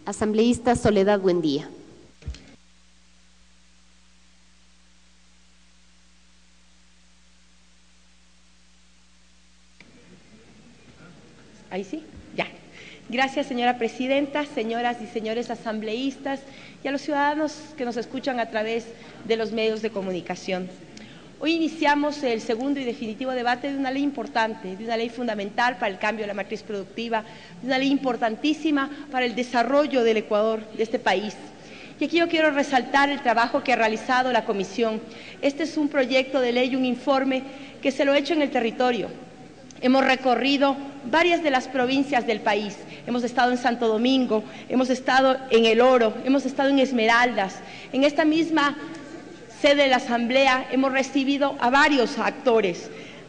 Asambleísta Soledad Buendía. Ahí sí, ya. Gracias, señora presidenta, señoras y señores asambleístas y a los ciudadanos que nos escuchan a través de los medios de comunicación. Hoy iniciamos el segundo y definitivo debate de una ley importante, de una ley fundamental para el cambio de la matriz productiva, de una ley importantísima para el desarrollo del Ecuador, de este país. Y aquí yo quiero resaltar el trabajo que ha realizado la Comisión. Este es un proyecto de ley, un informe que se lo ha hecho en el territorio. Hemos recorrido varias de las provincias del país. Hemos estado en Santo Domingo, hemos estado en El Oro, hemos estado en Esmeraldas. En esta misma sede de la Asamblea hemos recibido a varios actores,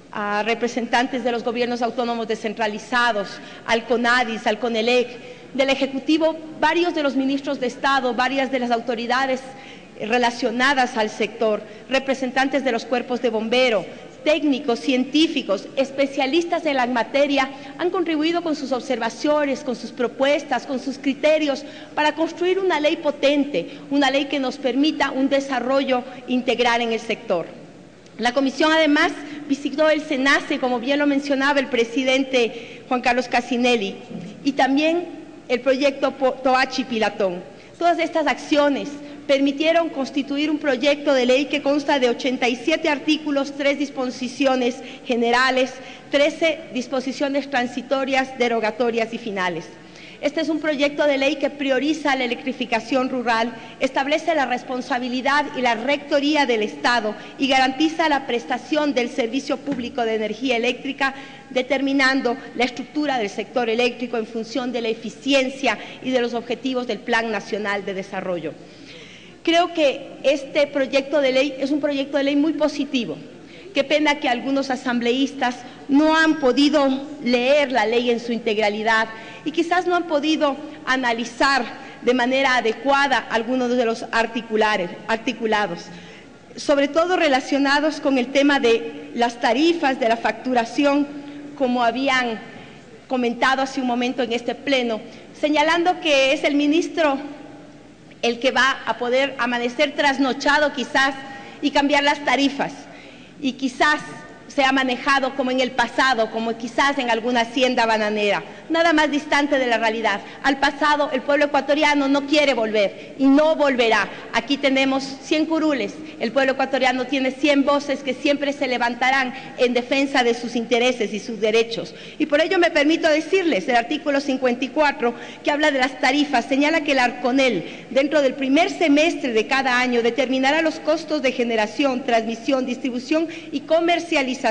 a representantes de los gobiernos autónomos descentralizados, al CONADIS, al CONELEC, del Ejecutivo, varios de los ministros de Estado, varias de las autoridades relacionadas al sector, representantes de los cuerpos de bomberos, técnicos, científicos, especialistas en la materia, han contribuido con sus observaciones, con sus propuestas, con sus criterios para construir una ley potente, una ley que nos permita un desarrollo integral en el sector. La Comisión además visitó el SENACE, como bien lo mencionaba el presidente Juan Carlos Casinelli, y también el proyecto Toachi Pilatón. Todas estas acciones permitieron constituir un proyecto de ley que consta de 87 artículos, 3 disposiciones generales, 13 disposiciones transitorias, derogatorias y finales. Este es un proyecto de ley que prioriza la electrificación rural, establece la responsabilidad y la rectoría del Estado y garantiza la prestación del servicio público de energía eléctrica, determinando la estructura del sector eléctrico en función de la eficiencia y de los objetivos del Plan Nacional de Desarrollo. Creo que este proyecto de ley es un proyecto de ley muy positivo. Qué pena que algunos asambleístas no han podido leer la ley en su integralidad y quizás no han podido analizar de manera adecuada algunos de los articulados, sobre todo relacionados con el tema de las tarifas, de la facturación, como habían comentado hace un momento en este pleno, señalando que es el ministro el que va a poder amanecer trasnochado quizás y cambiar las tarifas, y quizás se ha manejado como en el pasado, como quizás en alguna hacienda bananera, nada más distante de la realidad. Al pasado el pueblo ecuatoriano no quiere volver y no volverá. Aquí tenemos 100 curules, el pueblo ecuatoriano tiene 100 voces que siempre se levantarán en defensa de sus intereses y sus derechos. Y por ello me permito decirles, el artículo 54, que habla de las tarifas, señala que el Arconel, dentro del primer semestre de cada año, determinará los costos de generación, transmisión, distribución y comercialización.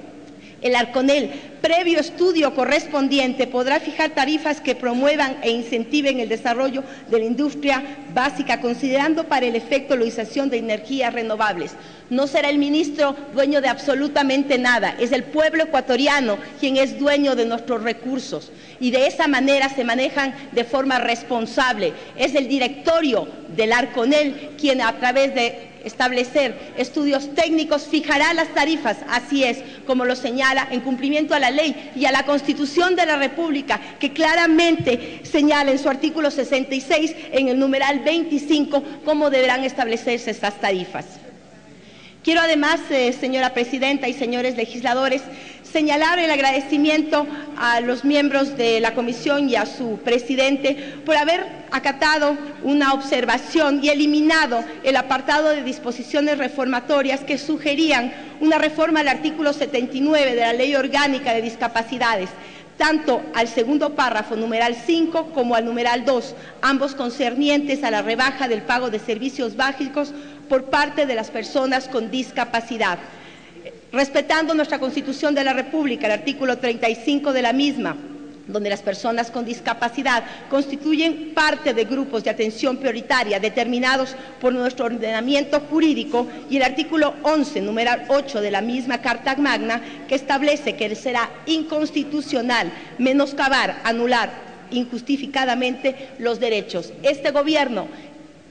El Arconel, previo estudio correspondiente, podrá fijar tarifas que promuevan e incentiven el desarrollo de la industria básica, considerando para el efecto la utilización de energías renovables. No será el ministro dueño de absolutamente nada, es el pueblo ecuatoriano quien es dueño de nuestros recursos y de esa manera se manejan de forma responsable. Es el directorio del Arconel quien a través de establecer estudios técnicos fijará las tarifas, así es como lo señala en cumplimiento a la ley y a la Constitución de la República, que claramente señala en su artículo 66 en el numeral 25 cómo deberán establecerse estas tarifas. Quiero además, señora presidenta y señores legisladores, señalar el agradecimiento a los miembros de la comisión y a su presidente por haber acatado una observación y eliminado el apartado de disposiciones reformatorias que sugerían una reforma al artículo 79 de la Ley Orgánica de Discapacidades, tanto al segundo párrafo, numeral 5, como al numeral 2, ambos concernientes a la rebaja del pago de servicios básicos por parte de las personas con discapacidad. Respetando nuestra Constitución de la República, el artículo 35 de la misma, donde las personas con discapacidad constituyen parte de grupos de atención prioritaria determinados por nuestro ordenamiento jurídico, y el artículo 11, numeral 8 de la misma Carta Magna, que establece que será inconstitucional menoscabar, anular injustificadamente los derechos. Este gobierno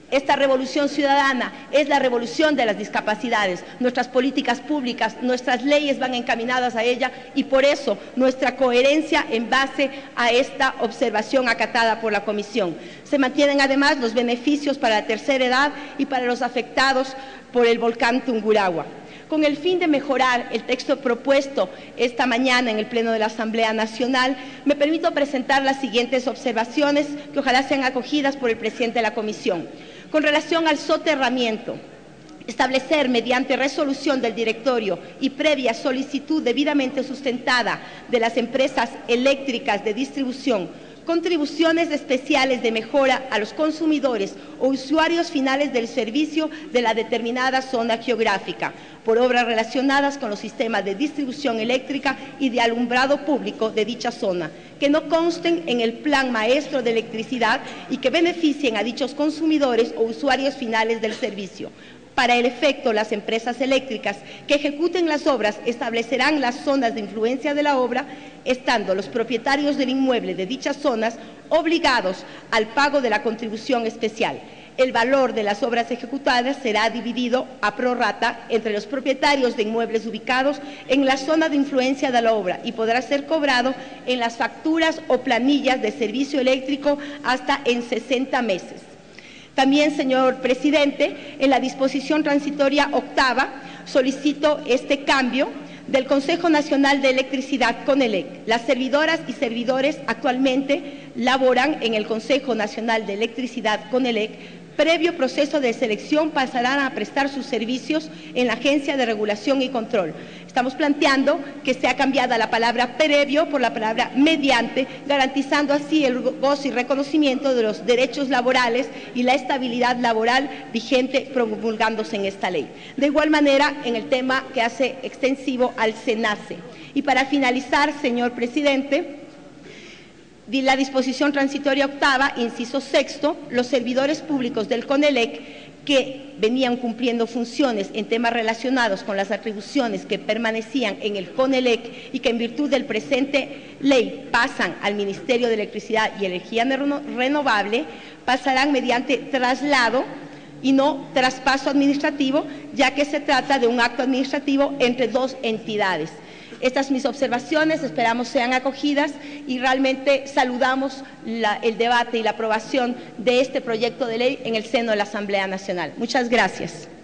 Esta revolución ciudadana es la revolución de las discapacidades. Nuestras políticas públicas, nuestras leyes van encaminadas a ella y por eso nuestra coherencia en base a esta observación acatada por la Comisión. Se mantienen además los beneficios para la tercera edad y para los afectados por el volcán Tungurahua. Con el fin de mejorar el texto propuesto esta mañana en el Pleno de la Asamblea Nacional, me permito presentar las siguientes observaciones que ojalá sean acogidas por el presidente de la Comisión. Con relación al soterramiento, establecer mediante resolución del directorio y previa solicitud debidamente sustentada de las empresas eléctricas de distribución, contribuciones especiales de mejora a los consumidores o usuarios finales del servicio de la determinada zona geográfica, por obras relacionadas con los sistemas de distribución eléctrica y de alumbrado público de dicha zona, que no consten en el Plan Maestro de Electricidad y que beneficien a dichos consumidores o usuarios finales del servicio. Para el efecto, las empresas eléctricas que ejecuten las obras establecerán las zonas de influencia de la obra, estando los propietarios del inmueble de dichas zonas obligados al pago de la contribución especial. El valor de las obras ejecutadas será dividido a prorrata entre los propietarios de inmuebles ubicados en la zona de influencia de la obra y podrá ser cobrado en las facturas o planillas de servicio eléctrico hasta en 60 meses. También, señor presidente, en la disposición transitoria octava solicito este cambio del Consejo Nacional de Electricidad CONELEC. Las servidoras y servidores actualmente laboran en el Consejo Nacional de Electricidad CONELEC. Previo proceso de selección pasarán a prestar sus servicios en la Agencia de Regulación y Control. Estamos planteando que sea cambiada la palabra previo por la palabra mediante, garantizando así el goce y reconocimiento de los derechos laborales y la estabilidad laboral vigente promulgándose en esta ley. De igual manera, en el tema que hace extensivo al SENACE. Y para finalizar, señor presidente, la disposición transitoria octava, inciso sexto, los servidores públicos del CONELEC que venían cumpliendo funciones en temas relacionados con las atribuciones que permanecían en el CONELEC y que en virtud del presente ley pasan al Ministerio de Electricidad y Energía Renovable, pasarán mediante traslado y no traspaso administrativo, ya que se trata de un acto administrativo entre dos entidades. Estas mis observaciones, esperamos sean acogidas y realmente saludamos el debate y la aprobación de este proyecto de ley en el seno de la Asamblea Nacional. Muchas gracias.